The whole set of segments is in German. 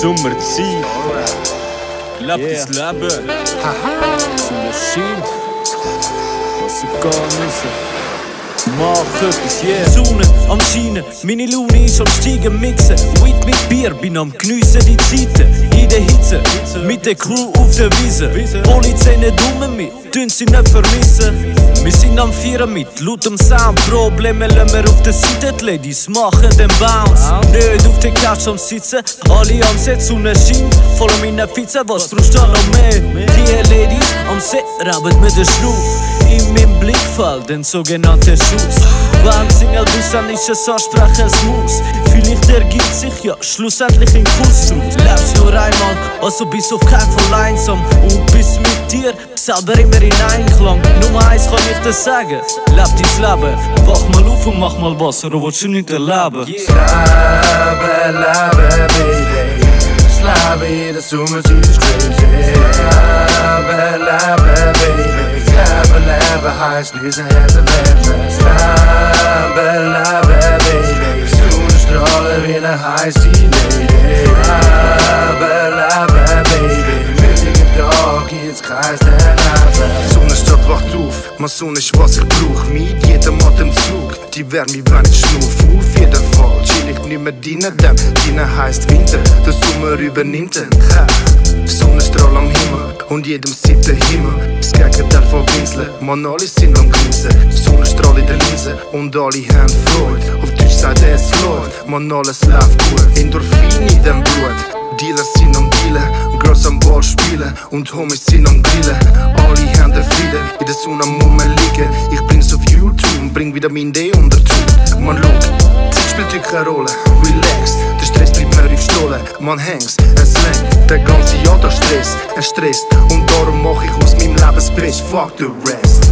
Sommerzeit. Leb dein Leben. So eine Schiene, was sie gar müssen. Mach etwas, yeah. Sonne am Scheinen, meine Laune ist am Steigen, mixen Weed mit Bier, bin am geniessen die Zeiten. In der Hitze, mit der Crew auf der Wiese. Polizei nicht um mit, tun sie nicht vermissen. Wir sind am Vieren mit lautem Sound. Probleme lassen wir auf der Seite, die Ladies machen den Bounce. Nicht auf der Couch am Sitzen, alle am Set, Sonne scheint. Voll meine Pizza, was brauchst du noch mehr? Die Ladies am Set raben mit der Schnuff. In meinem Blickfall den sogenannten Schuss. Wenn Single bist, dann ist es ansprechen muss. Vielleicht ergibt sich ja schlussendlich ein Kuss draus. Lebst nur einmal, also bist auf keinen Fall einsam. Und bist mit dir selber immer in Einklang. Nummer eins kann ich dir sagen, leb dein Leben. Wach mal auf und mach mal was, oder willst du nicht erleben? Leben, baby. Das Leben in der Sommerzeit ist crazy. Leben, baby. Leben heisst nicht ein Herz erleben. Leben, baby. Sonnenstrahlen wie eine heisse Lady. Leben, baby. Mit jedem Tag gibt's kein Leben. Sonnenstadt wacht auf, meine Sonne ist was ich brauch. Mit jedem Atemzug, die Wärme wenn ich schnuff. Auf jeden Fall chill ich nicht mehr drinnen, denn drinnen heisst Winter. Der Sommer übernimmt den. Sonnenstrahl am Himmel und jedem sieht der Himmel. Das Gegenteil von Winseln, man alle sind am Grinsen. Sonnenstrahl in der Linse und alle haben Freude. Auf Deutsch sagt es läuft, man alles läuft gut. Endorphin in dem Blut, Dealer sind am Dealen, Girls am Ball spielen und Homies sind am Grillen. Alle haben den Frieden, in der Sonne am Mummel liegen. Ich bin's auf YouTube und bring Vitamin D unter Tut. Man schaut, Zeit spielt hier keine Rolle, relax. Der Stress bleibt mir gestohlen, man hängt's, es lenkt. Der ganze Jahr der Stress, es stresst. Und darum mach ich aus meinem Leben das Best, fuck the rest.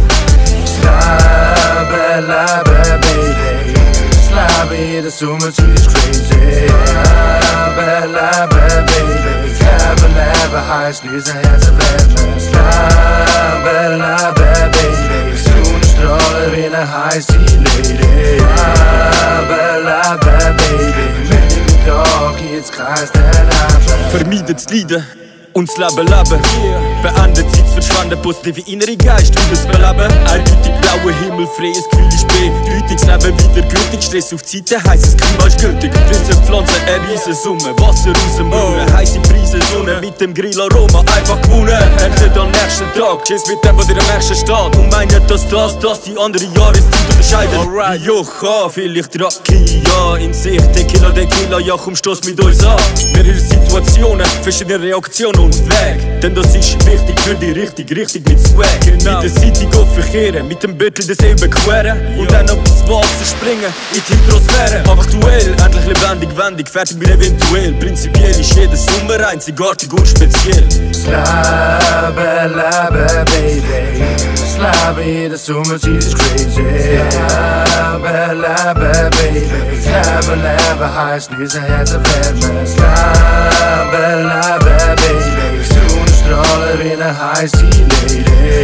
Leben, baby. Das Leben in der Sommerzeit ist crazy. Leben, baby. Leben heisst nicht ein Herz erleben. Leben, baby. Sonnenstrahlen wie eine heisse Lady. Leben, baby. Mit jedem Tag gibt's kein Leben. Vermeidet das Leiden und das Leben leben. Beendet Zeit zu verschwenden, positive innere Geist und das Beleben. Eindeutig blauer Himmel, freies Gefühl ist bedeutig. Das Leben wieder gültig, Stress auf die Seite, heisst es Klima ist gültig. Riesen Pflanzen, eine Riesensumme, Wasser aus dem Brunnen. Heisse Preise, Sonne mit dem Grillaroma, einfach gewonnen. Erntet am nächsten Tag, tschüss mit dem, was dir am nächsten steht. Und meinen, dass die andere Jahreszeit unterscheidet. Alright, Jocha, vielleicht Raki, ja, in Sicht. Tequila, ja, komm, stoss mit uns an. Mehrere Situationen, verschiedene Reaktionen und Weg. Denn das ist wichtig für die richtig mit Swag. Genau. Mit der City go verkehren, mit dem Büttel den See überqueren. Und dann auf das Wasser springen, in die Hydrosphäre. Aktuell, endlich lebendig, wendig, fertig mit eventuell. Prinzipiell ist jeder Sommer einzigartig und speziell. Leben, baby. Das Leben in der Sommerzeit ist crazy. Leben, baby. Leben heisst nicht ein Herz erleben. Leben, baby. Sonnenstrahlen wie eine heisse Lady.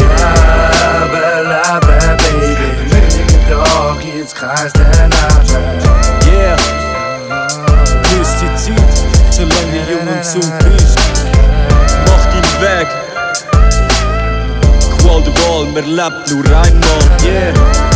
Leben, baby. Mit jedem Tag gibt's kein Leben. Yeah, hier ist die Zeit, solange du jung und gesund bist. Mach deinen Weg. Qual der Wahl, man lebt nur einmal. Yeah.